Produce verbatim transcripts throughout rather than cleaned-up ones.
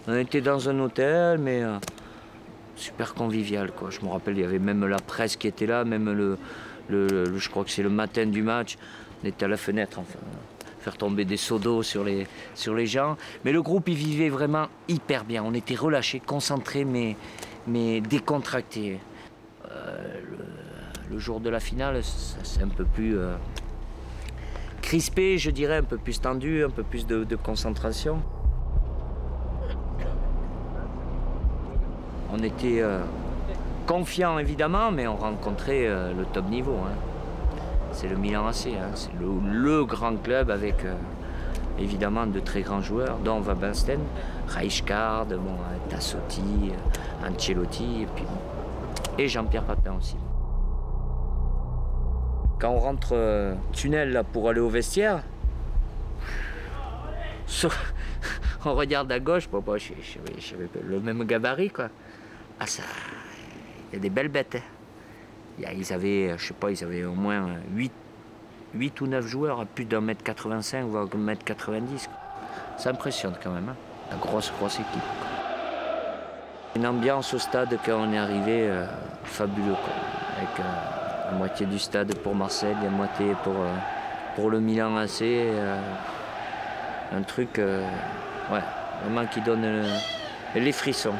On était dans un hôtel, mais euh, super convivial, quoi. Je me rappelle, il y avait même la presse qui était là, même le, le, le je crois que c'est le matin du match, on était à la fenêtre, enfin, faire tomber des seaux d'eau sur les, sur les gens. Mais le groupe, il vivait vraiment hyper bien. On était relâchés, concentrés, mais, mais décontractés. Euh, le, le jour de la finale, c'est un peu plus euh, crispé, je dirais, un peu plus tendu, un peu plus de, de concentration. On était euh, confiants évidemment, mais on rencontrait euh, le top niveau. Hein. C'est le Milan A C, hein. C'est le, le grand club avec euh, évidemment de très grands joueurs, dont Van Basten, Rijkaard, bon, Tassotti, euh, Ancelotti et, puis, et Jean-Pierre Papin aussi. Quand on rentre euh, tunnel là, pour aller au vestiaire, on regarde à gauche, bon, bon, j'avais le même gabarit, quoi. Ah, ça, il y a des belles bêtes. Hein. Ils avaient, je sais pas, ils avaient au moins huit, huit ou neuf joueurs à plus d'un mètre quatre-vingt-cinq, voire un mètre quatre-vingt-dix. Ça impressionne quand même, hein. La grosse, grosse équipe. Une ambiance au stade quand on est arrivé, euh, fabuleux, quoi. Avec euh, la moitié du stade pour Marseille, la moitié pour, euh, pour le Milan A C. Euh, un truc, euh, ouais, vraiment qui donne euh, les frissons.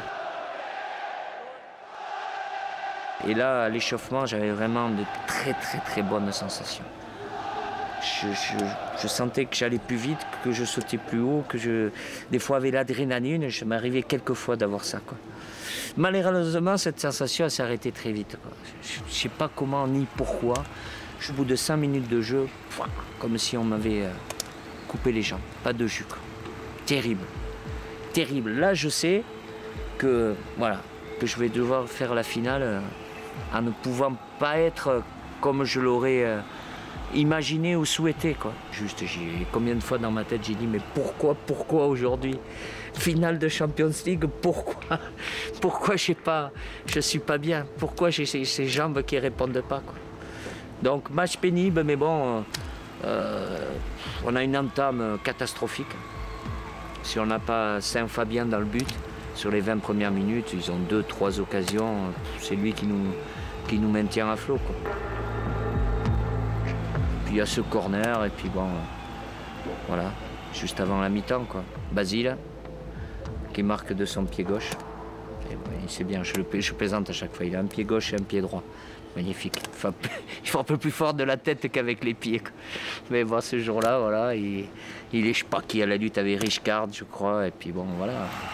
Et là, à l'échauffement, j'avais vraiment de très très très bonnes sensations. Je, je, je sentais que j'allais plus vite, que je sautais plus haut, que je, des fois avec l'adrénaline, je m'arrivais quelques fois d'avoir ça, quoi. Malheureusement, cette sensation s'est arrêtée très vite, quoi. Je ne sais pas comment ni pourquoi. Au bout de cinq minutes de jeu, comme si on m'avait euh, coupé les jambes, pas de jus, quoi. Terrible, terrible. Là, je sais que voilà, que je vais devoir faire la finale. Euh, en ne pouvant pas être comme je l'aurais euh, imaginé ou souhaité, quoi. Juste, j'ai combien de fois dans ma tête j'ai dit mais pourquoi, pourquoi aujourd'hui finale de Champions League, pourquoi, pourquoi je sais pas, je suis pas bien, pourquoi j'ai ces, ces jambes qui répondent pas, quoi. Donc match pénible, mais bon, euh, on a une entame catastrophique. Si on n'a pas Saint-Fabien dans le but. Sur les vingt premières minutes, ils ont deux, trois occasions. C'est lui qui nous, qui nous maintient à flot, quoi. Puis il y a ce corner, et puis bon, euh, voilà, juste avant la mi-temps, quoi. Basile, qui marque de son pied gauche. Et bon, il sait bien, je, le, je plaisante à chaque fois. Il a un pied gauche et un pied droit. Magnifique. Il frappe, il frappe un peu plus fort de la tête qu'avec les pieds, quoi. Mais bon, ce jour-là, voilà, il, il est, je sais pas qui a la lutte avec Rijkaard, je crois, et puis bon, voilà.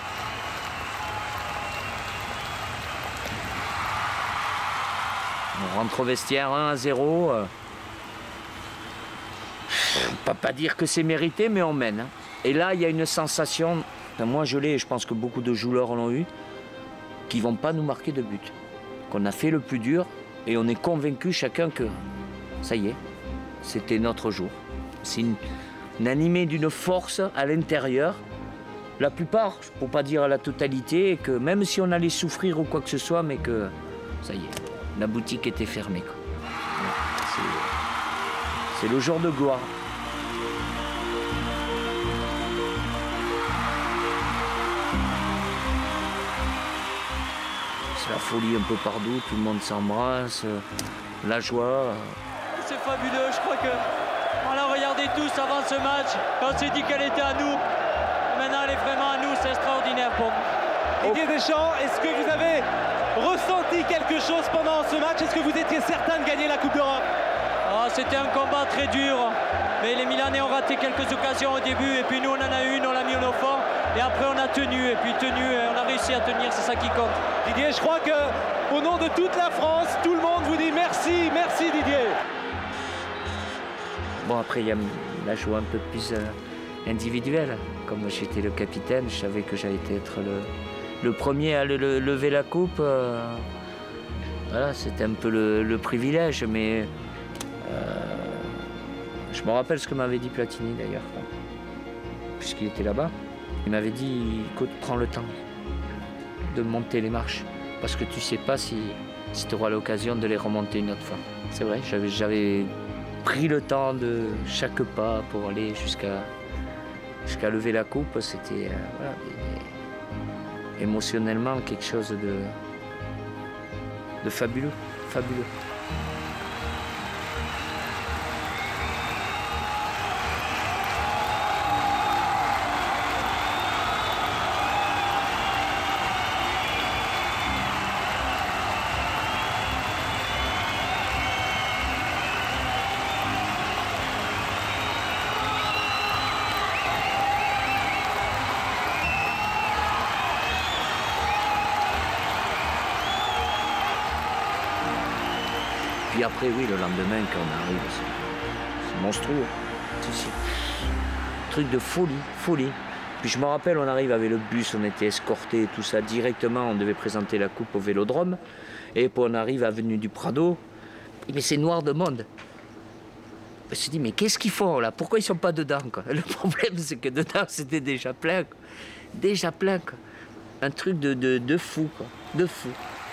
On rentre au vestiaire un à zéro. Euh, on ne peut pas dire que c'est mérité, mais on mène. Hein. Et là, il y a une sensation, enfin, moi je l'ai, et je pense que beaucoup de joueurs l'ont eu, qui ne vont pas nous marquer de but. Qu'on a fait le plus dur et on est convaincu chacun que ça y est, c'était notre jour. C'est une, une animée d'une force à l'intérieur. La plupart, pour ne pas dire la totalité, que même si on allait souffrir ou quoi que ce soit, mais que ça y est. La boutique était fermée. C'est le jour de gloire. C'est la folie un peu partout, tout le monde s'embrasse, la joie. C'est fabuleux, je crois qu'on l'a regardé tous avant ce match, on s'est dit qu'elle était à nous. Maintenant elle est vraiment à nous, c'est extraordinaire pour nous. Didier Deschamps, est-ce que vous avez ressenti quelque chose pendant ce match? Est-ce que vous étiez certain de gagner la Coupe d'Europe? Ah, c'était un combat très dur, mais les Milanais ont raté quelques occasions au début, et puis nous on en a une, on l'a mis au fond, et après on a tenu, et puis tenu, et on a réussi à tenir, c'est ça qui compte. Didier, je crois que au nom de toute la France, tout le monde vous dit merci, merci Didier. Bon, après il y a la joie un peu plus euh, individuelle. Comme j'étais le capitaine, je savais que j'allais être le... Le premier à le, le, lever la coupe, euh, voilà, c'était un peu le, le privilège, mais euh, je me rappelle ce que m'avait dit Platini d'ailleurs, puisqu'il était là-bas. Il m'avait dit, écoute, prends le temps de monter les marches, parce que tu sais pas si, si tu auras l'occasion de les remonter une autre fois. C'est vrai, j'avais pris le temps de chaque pas pour aller jusqu'à jusqu'à lever la coupe, c'était euh, voilà, des, émotionnellement quelque chose de, de fabuleux, fabuleux. Puis après, oui, le lendemain, quand on arrive, c'est monstrueux. C'est un truc de folie, folie. Puis je me rappelle, on arrive avec le bus, on était escortés, tout ça. Directement, on devait présenter la coupe au Vélodrome. Et puis on arrive à Avenue du Prado. Mais c'est noir de monde. Je me suis dit, mais qu'est-ce qu'ils font là? Pourquoi ils ne sont pas dedans, quoi? Le problème, c'est que dedans, c'était déjà plein, quoi. Déjà plein, quoi. Un truc de, de, de fou, quoi. De fou.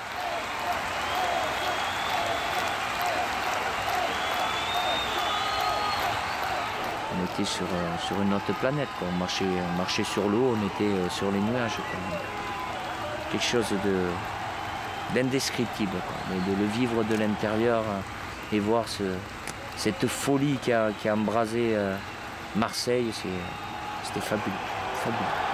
On était sur, euh, sur une autre planète, quoi. On marchait, on marchait sur l'eau, on était euh, sur les nuages, quoi. Quelque chose d'indescriptible, mais de le vivre de l'intérieur euh, et voir ce, cette folie qui a, qui a embrasé euh, Marseille, c'était fabuleux, fabuleux.